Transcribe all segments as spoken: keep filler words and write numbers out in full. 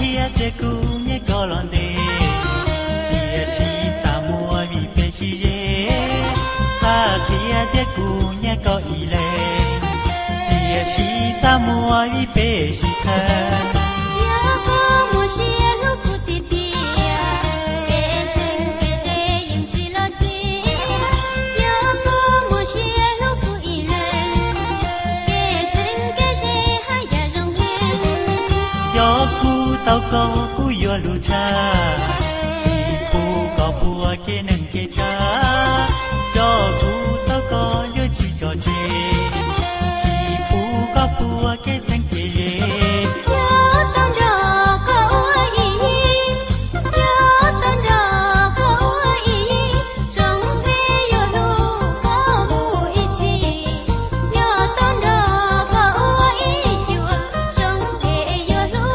kia sẽ cũ nhé có lon đê tia chi ta mua vì về chi dễ ta kia sẽ cũ nhé có ý lệ tia chi ta mua vì về chi thân tao có cú yo lu cha chỉ phu có phu kia nâng kia cha cho cú tao có yo chỉ cho chê chỉ phu có phu kia sang kia ye yo tao rõ có ý yo tao rõ có ý trong thế yo lu có bu ý chi yo tao rõ có ý chua trong thế yo lu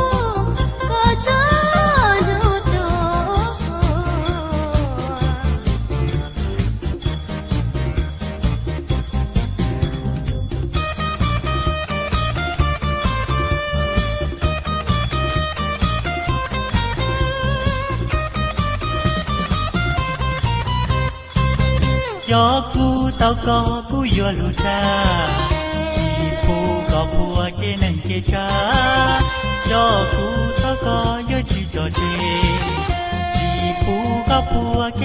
cho cú tao có cú yo lu cha chỉ phu có phu kia nâng kia cha cho cú tao có yo chỉ cho chê chỉ phu có phu kia